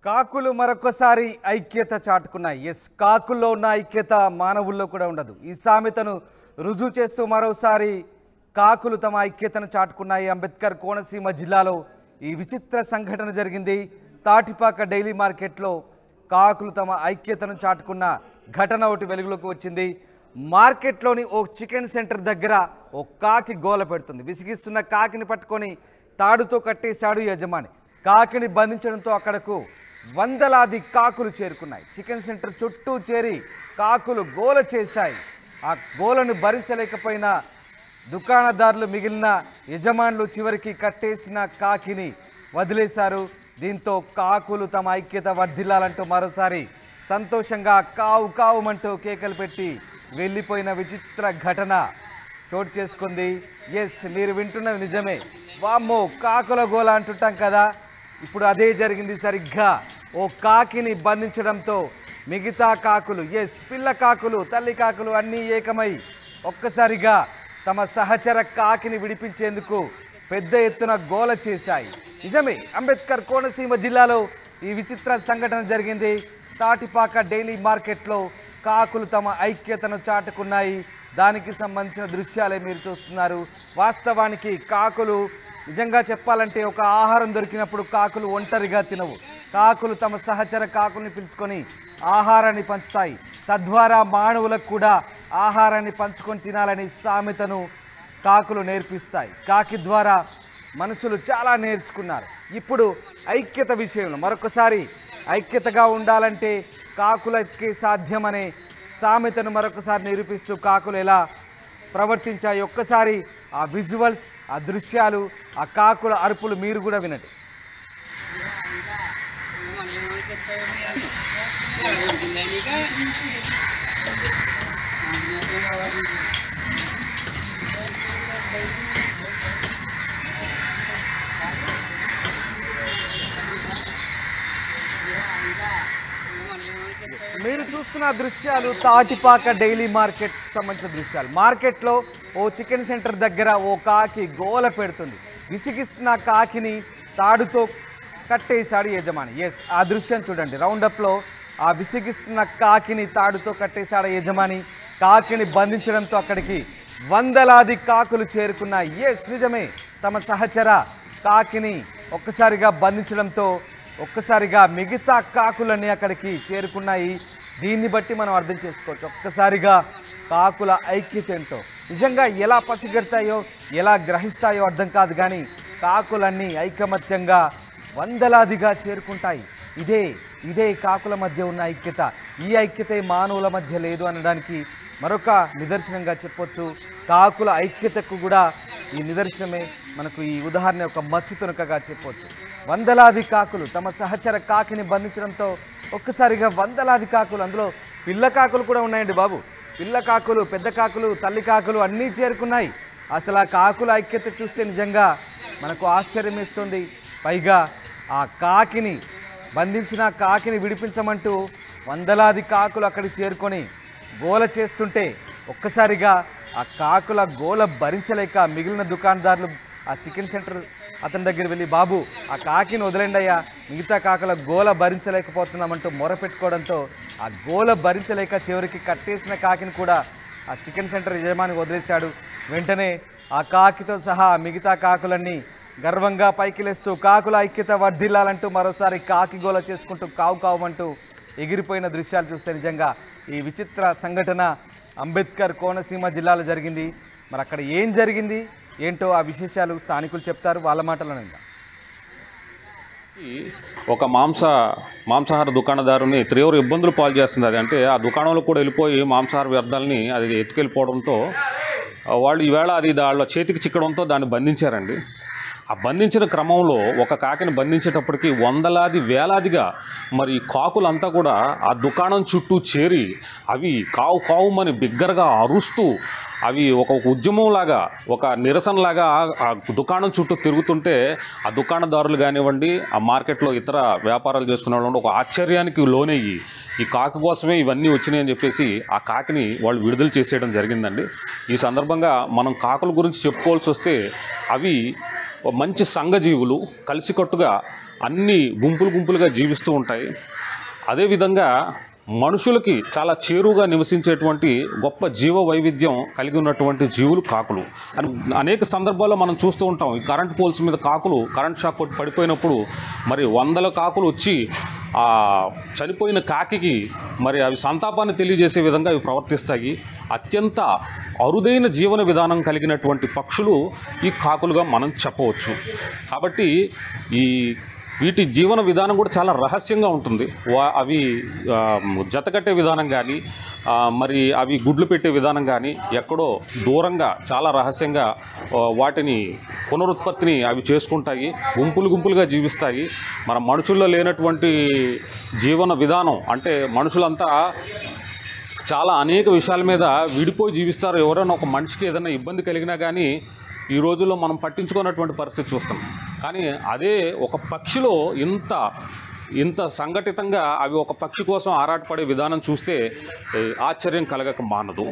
కాకులు మరొకసారి ఐక్యత చాటుకున్నాయి. ఎస్, కాకుల్లో ఉన్న ఐక్యత మానవుల్లో కూడా ఉండదు. ఈ సామెతను రుజువు చేస్తూ మరోసారి కాకులు తమ ఐక్యతను చాటుకున్నాయి. అంబేద్కర్ కోనసీమ జిల్లాలో ఈ విచిత్ర సంఘటన జరిగింది. తాటిపాక డైలీ మార్కెట్లో కాకులు తమ ఐక్యతను చాటుకున్న ఘటన ఒకటి వెలుగులోకి వచ్చింది. మార్కెట్లోని ఓ చికెన్ సెంటర్ దగ్గర ఓ కాకి గోల పెడుతుంది. విసిగిస్తున్న కాకిని పట్టుకొని తాడుతో కట్టేశాడు యజమాని. కాకిని బంధించడంతో అక్కడకు వందలాది కాకులు చేరుకున్నాయి. చికెన్ సెంటర్ చుట్టూ చేరి కాకులు గోల చేశాయి. ఆ గోలను భరించలేకపోయిన దుకాణదారులు మిగిలిన యజమానులు చివరికి కట్టేసిన కాకిని వదిలేశారు. దీంతో కాకులు తమ ఐక్యత వర్ధిల్లాలంటూ మరోసారి సంతోషంగా కావు కావుమంటూ కేకలు పెట్టి వెళ్ళిపోయిన విచిత్ర ఘటన చోటు చేసుకుంది. ఎస్, మీరు వింటున్నది నిజమే. వామ్మో, కాకుల గోల అంటుంటాం కదా, ఇప్పుడు అదే జరిగింది. సరిగ్గా ఓ కాకిని బంధించడంతో మిగతా కాకులు, ఎస్ పిల్ల కాకులు, తల్లి కాకులు అన్నీ ఏకమై ఒక్కసారిగా తమ సహచర కాకిని విడిపించేందుకు పెద్ద ఎత్తున గోల చేశాయి. నిజమే, అంబేద్కర్ కోనసీమ జిల్లాలో ఈ విచిత్ర సంఘటన జరిగింది. తాటిపాక డైలీ మార్కెట్లో కాకులు తమ ఐక్యతను చాటుకున్నాయి. దానికి సంబంధించిన దృశ్యాలే మీరు చూస్తున్నారు. వాస్తవానికి కాకులు నిజంగా చెప్పాలంటే ఒక ఆహారం దొరికినప్పుడు కాకులు ఒంటరిగా తినవు. కాకులు తమ సహచర కాకుల్ని పిలుచుకొని ఆహారాన్ని పంచుతాయి. తద్వారా మానవులకు కూడా ఆహారాన్ని పంచుకొని తినాలని సామెతను కాకులు నేర్పిస్తాయి. కాకి ద్వారా మనుషులు చాలా నేర్చుకున్నారు. ఇప్పుడు ఐక్యత విషయంలో మరొకసారి ఐక్యతగా ఉండాలంటే కాకులకి సాధ్యమనే సామెతను మరొకసారి నిరూపిస్తూ కాకులు ఎలా ప్రవర్తించాయి ఒక్కసారి ఆ విజువల్స్, ఆ దృశ్యాలు, ఆ కాకుల అరుపులు మీరు కూడా వినండి. మీరు చూస్తున్న దృశ్యాలు తాటిపాక డైలీ మార్కెట్ సంబంధించిన దృశ్యాలు. మార్కెట్లో ఓ చికెన్ సెంటర్ దగ్గర ఓ కాకి గోల పెడుతుంది. విసిగిస్తున్న కాకిని తాడుతో కట్టేశాడు యజమాని. ఎస్, ఆ దృశ్యం చూడండి. రౌండప్లో ఆ విసిగిస్తున్న కాకిని తాడుతో కట్టేశాడు యజమాని. కాకిని బంధించడంతో అక్కడికి వందలాది కాకులు చేరుకున్నాయి. ఎస్, నిజమే, తమ సహచర కాకిని ఒక్కసారిగా బంధించడంతో ఒక్కసారిగా మిగతా కాకులన్నీ అక్కడికి చేరుకున్నాయి. దీన్ని బట్టి మనం అర్థం చేసుకోవచ్చు ఒక్కసారిగా కాకుల ఐక్యత ఏంటో. నిజంగా ఎలా పసిగడతాయో, ఎలా గ్రహిస్తాయో అర్థం కాదు, కానీ కాకులన్నీ ఐకమత్యంగా వందలాదిగా చేరుకుంటాయి. ఇదే కాకుల మధ్య ఉన్న ఐక్యత. ఈ ఐక్యత మానవుల మధ్య లేదు అనడానికి మరొక నిదర్శనంగా చెప్పొచ్చు. కాకుల ఐక్యతకు కూడా ఈ నిదర్శనమే మనకు ఈ ఉదాహరణ ఒక మచ్చు తునకగా చెప్పొచ్చు. వందలాది కాకులు తమ సహచర కాకిని బంధించడంతో ఒక్కసారిగా వందలాది కాకులు, అందులో పిల్ల కాకులు కూడా ఉన్నాయండి బాబు. పిల్ల కాకులు, పెద్ద కాకులు, తల్లి కాకులు అన్నీ చేరుకున్నాయి. అసలు ఆ కాకుల ఐక్యత చూస్తే నిజంగా మనకు ఆశ్చర్యం ఇస్తుంది. పైగా ఆ కాకిని బంధించిన కాకిని విడిపించమంటూ వందలాది కాకులు అక్కడికి చేరుకొని గోల చేస్తుంటే ఒక్కసారిగా ఆ కాకుల గోల భరించలేక మిగిలిన దుకాణదారులు ఆ చికెన్ సెంటర్ అతని దగ్గర వెళ్ళి, బాబు ఆ కాకిని వదిలేండి అయ్యా, మిగతా కాకుల గోల భరించలేకపోతున్నామంటూ మొరపెట్టుకోవడంతో ఆ గోల భరించలేక చివరికి కట్టేసిన కాకిని కూడా ఆ చికెన్ సెంటర్ యజమాని వదిలేశాడు. వెంటనే ఆ కాకితో సహా మిగతా కాకులన్నీ గర్వంగా పైకి లేస్తూ కాకుల ఐక్యత వర్ధిల్లాలంటూ మరోసారి కాకి గోల చేసుకుంటూ కావు కావుమంటూ ఎగిరిపోయిన దృశ్యాలు చూస్తే నిజంగా ఈ విచిత్ర సంఘటన అంబేద్కర్ కోనసీమ జిల్లాలో జరిగింది. మరి అక్కడ ఏం జరిగింది ఏంటో ఆ విశేషాలు స్థానికులు చెప్తారు, వాళ్ళ మాటలోనే. ఒక మాంసాహార దుకాణదారుని తీవ్ర ఇబ్బందులు పాలు చేస్తుంది. అది అంటే ఆ దుకాణంలో కూడా వెళ్ళిపోయి మాంసాహార వ్యర్థాలని అది ఎత్తుకెళ్ళిపోవడంతో వాళ్ళు ఈవేళ అది వాళ్ళ చేతికి చిక్కడంతో దాన్ని బంధించారండి. ఆ బంధించిన క్రమంలో ఒక కాకిని బంధించేటప్పటికి వందలాది వేలాదిగా మరి కాకులంతా కూడా ఆ దుకాణం చుట్టూ చేరి అవి కావు కావుమని బిగ్గరగా అరుస్తూ అవి ఒక ఉద్యమంలాగా, ఒక నిరసనలాగా ఆ దుకాణం చుట్టూ తిరుగుతుంటే ఆ దుకాణదారులు కానివ్వండి, ఆ మార్కెట్లో ఇతర వ్యాపారాలు చేసుకునే వాళ్ళు ఒక ఆశ్చర్యానికి లోనయ్యి ఈ కాకి కోసమే ఇవన్నీ వచ్చినాయని చెప్పేసి ఆ కాకిని వాళ్ళు విడుదల చేసేయడం జరిగిందండి. ఈ సందర్భంగా మనం కాకుల గురించి చెప్పుకోవాల్సి వస్తే అవి మంచి సంఘజీవులు, కలిసికట్టుగా అన్ని గుంపులుగా జీవిస్తూ ఉంటాయి. అదేవిధంగా మనుషులకి చాలా చేరువుగా నివసించేటువంటి గొప్ప జీవ వైవిధ్యం కలిగి ఉన్నటువంటి జీవులు కాకులు. అనేక సందర్భాల్లో మనం చూస్తూ ఉంటాం. ఈ కరెంట్ పోల్స్ మీద కాకులు కరెంట్ షాక్ కొట్టి పడిపోయినప్పుడు మరి వందల కాకులు వచ్చి ఆ చనిపోయిన కాకికి మరి అవి సంతాపాన్ని తెలియజేసే విధంగా అవి ప్రవర్తిస్తాయి. అత్యంత అరుదైన జీవన విధానం కలిగినటువంటి పక్షులు ఈ కాకులుగా మనం చెప్పవచ్చు. కాబట్టి వీటి జీవన విధానం కూడా చాలా రహస్యంగా ఉంటుంది. అవి జతకట్టే విధానం కానీ మరి అవి గుడ్లు పెట్టే విధానం కానీ ఎక్కడో దూరంగా చాలా రహస్యంగా వాటిని పునరుత్పత్తిని అవి చేసుకుంటాయి. గుంపులుగా జీవిస్తాయి. మన మనుషుల్లో లేనటువంటి జీవన విధానం అంటే మనుషులంతా చాలా అనేక విషయాల మీద విడిపోయి జీవిస్తారు. ఎవరైనా ఒక మనిషికి ఏదైనా ఇబ్బంది కలిగినా కానీ ఈ రోజుల్లో మనం పట్టించుకున్నటువంటి పరిస్థితి చూస్తాం. కానీ అదే ఒక పక్షిలో ఇంత సంఘటితంగా అవి ఒక పక్షి కోసం ఆరాటపడే విధానం చూస్తే ఆశ్చర్యం కలగక మానదు.